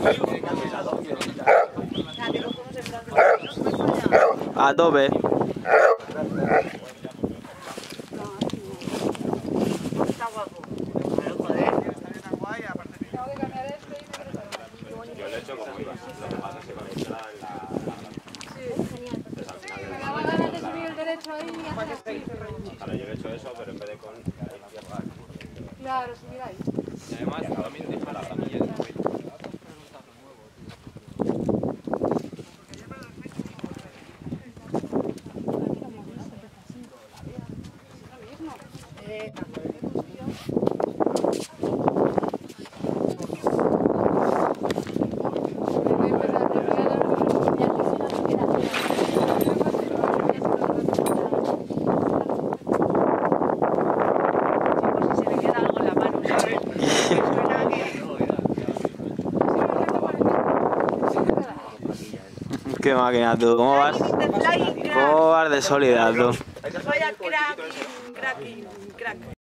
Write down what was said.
A tope. Yo le he hecho como iba. Lo que pasa es que con el Ahora yo le he hecho eso, pero en vez de con la izquierda. Claro, si mira ahí. Y además también deja la ramilla de cuello. Qué máquina tú, ¿cómo vas? ¿Cómo vas de sólida tú? Vaya crack, crack, crack.